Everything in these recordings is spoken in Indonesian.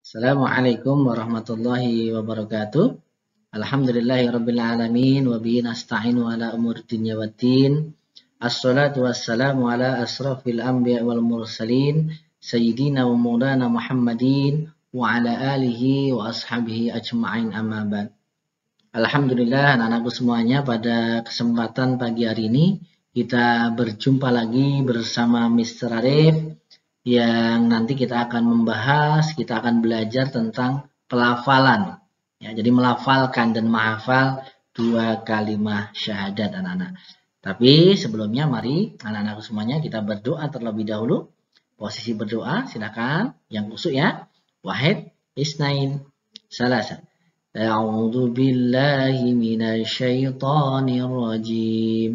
Assalamualaikum warahmatullahi wabarakatuh. Alhamdulillahirabbil alamin wa bihi nasta'inu ala umuri dunya waddin. Assalatu wassalamu ala asrafil anbiya wal mursalin sayyidina wa maulana Muhammadin wa ala alihi wa ashabihi ajma'in amma ba'd. Alhamdulillah anak-anakku semuanya, pada kesempatan pagi hari ini kita berjumpa lagi bersama Mr. Arif yang nanti kita akan membahas, kita akan belajar tentang pelafalan. Ya, jadi melafalkan dan menghafal dua kalimat syahadat anak-anak. Tapi sebelumnya mari anak-anakku semuanya kita berdoa terlebih dahulu. Posisi berdoa silakan yang khusyuk ya. Wahid, isnain, salasa. A'udzu billahi minasy syaithanir rajim.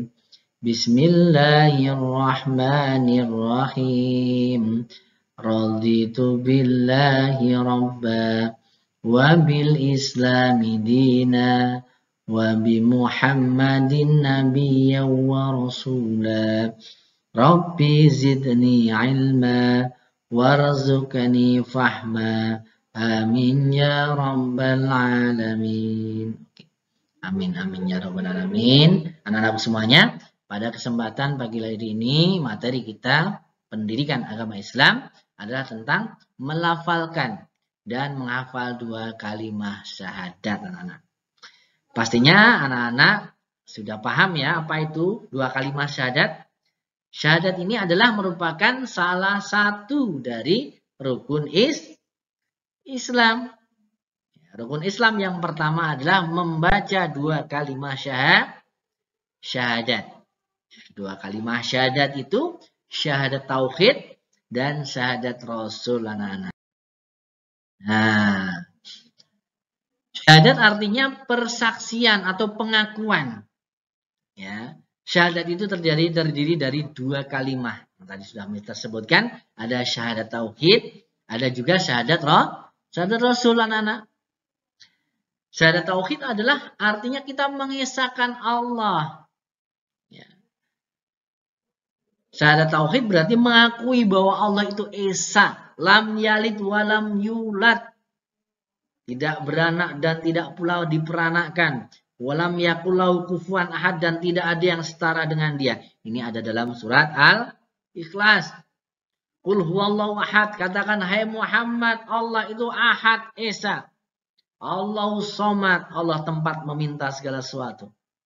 Bismillahirrahmanirrahim. Raditu billahi rabba wa bil islami dina wa bi Muhammadin nabiyyan wa rasula. Rabbi zidni ilma warzuqni fahma. Amin ya rabbal alamin. Amin amin ya rabbal alamin. Anak-anak semuanya, pada kesempatan pagi hari ini materi kita pendidikan agama Islam adalah tentang melafalkan dan menghafal dua kalimat syahadat anak-anak. Pastinya anak-anak sudah paham ya apa itu dua kalimat syahadat. Syahadat ini adalah merupakan salah satu dari rukun Islam. Rukun Islam yang pertama adalah membaca dua kalimat syahadat. Dua kalimat syahadat itu syahadat tauhid dan syahadat rasul anak-anak. Nah, syahadat artinya persaksian atau pengakuan. Ya, syahadat itu terdiri dari dua kalimat. Tadi sudah kita sebutkan, ada syahadat tauhid, ada juga syahadat rasul anak-anak. Syahadat tauhid adalah artinya kita mengesahkan Allah. Ya. Syahadat tauhid berarti mengakui bahwa Allah itu esa, lam yalid walam yulad, tidak beranak dan tidak pula diperanakkan, walam yakullahu kufuwan ahad, dan tidak ada yang setara dengan dia. Ini ada dalam surat Al-Ikhlas. Qul huwallahu ahad, katakan hai Muhammad, Allah itu ahad, esa. Allahu somad, Allah tempat meminta segala sesuatu.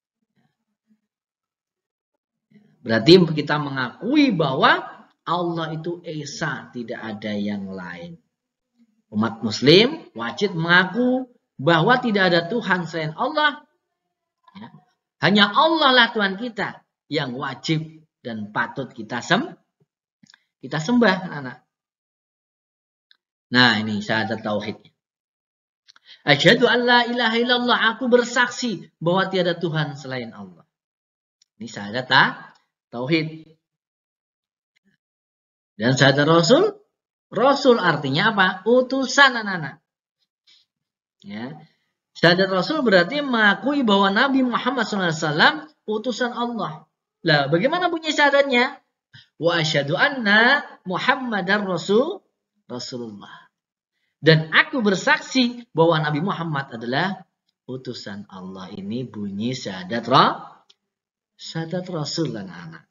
Berarti kita mengakui bahwa Allah itu esa, tidak ada yang lain. Umat muslim wajib mengaku bahwa tidak ada Tuhan selain Allah. Hanya Allah lah Tuhan kita yang wajib dan patut kita sembah anak. Nah, ini syahadat tauhidnya. Asyhadu an la ilaha illallah, aku bersaksi bahwa tiada Tuhan selain Allah. Ini syahadat tauhid. Dan syahadat rasul, rasul artinya apa? Utusan anak-anak. Ya. Syahadat rasul berarti mengakui bahwa Nabi Muhammad SAW utusan Allah. Lah, bagaimana bunyi syahadatnya? Wa asyhadu anna Muhammadar Rasulullah. Dan aku bersaksi bahwa Nabi Muhammad adalah utusan Allah. Ini bunyi syahadat rasul anak-anak.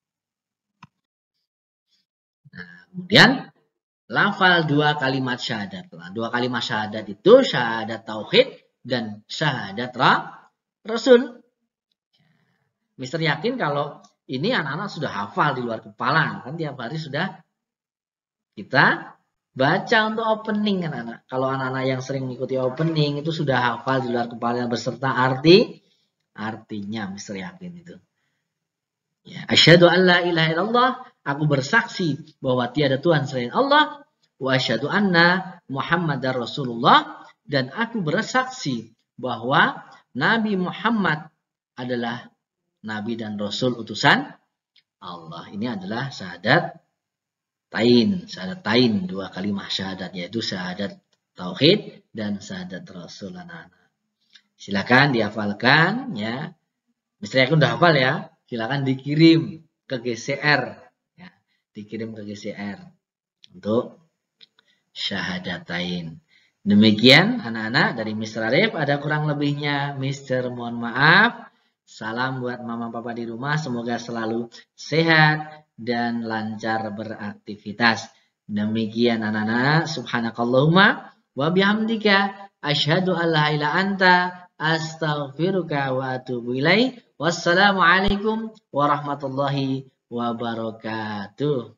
Nah, kemudian lafal dua kalimat syahadat. Dua kalimat syahadat itu syahadat tauhid dan syahadat rasul. Mister yakin kalau ini anak-anak sudah hafal di luar kepala. Kan tiap hari sudah kita baca untuk opening anak-anak. Kalau anak-anak yang sering mengikuti opening itu sudah hafal di luar kepala beserta artinya, Mister yakin itu. Ya, asyhadu an la ilaha illallah, aku bersaksi bahwa tiada Tuhan selain Allah, wa asyhadu anna Muhammadar Rasulullah, dan aku bersaksi bahwa Nabi Muhammad adalah nabi dan rasul utusan Allah. Ini adalah syahadat tain, dua kalimat syahadat, yaitu syahadat tauhid dan syahadat rasul anak-anak. Silakan dihafalkan ya. Misalnya aku udah hafal ya, silakan dikirim ke GCR ya. Dikirim ke GCR untuk syahadatain. Demikian anak-anak dari Mr. Arif, ada kurang lebihnya Mr. mohon maaf. Salam buat mama papa di rumah, semoga selalu sehat dan lancar beraktivitas. Demikian anak-anak, subhanakallahumma wa bihamdika asyhadu an la ilaha anta astaghfiruka wa atubu ilaik. Wassalamualaikum warahmatullahi wabarakatuh.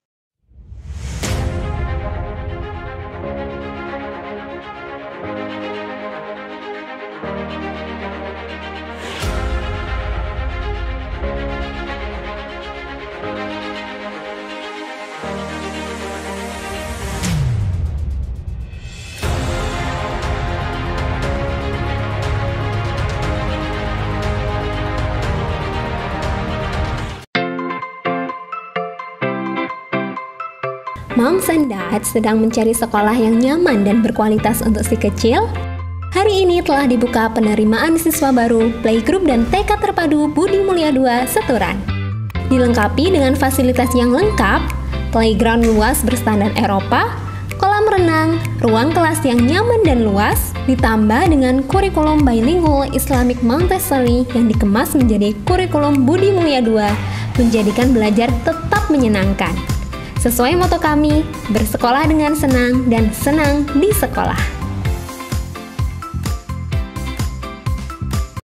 Moms and Dad sedang mencari sekolah yang nyaman dan berkualitas untuk si kecil? Hari ini telah dibuka penerimaan siswa baru Playgroup dan TK Terpadu Budi Mulia 2 Seturan. Dilengkapi dengan fasilitas yang lengkap, playground luas berstandar Eropa, kolam renang, ruang kelas yang nyaman dan luas, ditambah dengan kurikulum bilingual Islamic Montessori yang dikemas menjadi kurikulum Budi Mulia 2, menjadikan belajar tetap menyenangkan. Sesuai moto kami, bersekolah dengan senang dan senang di sekolah.